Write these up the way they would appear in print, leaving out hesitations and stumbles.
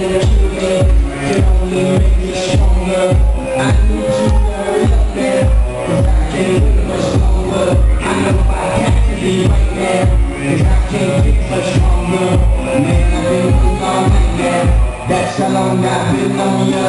can only make me stronger. I need you to hurry up now, 'cause I can't wait much longer. I know if I got to be right now, 'cause I can't get much stronger. Man, I've been waiting all night now. That's how long I've been on ya.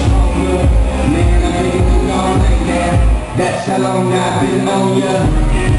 That's how long I've been on ya.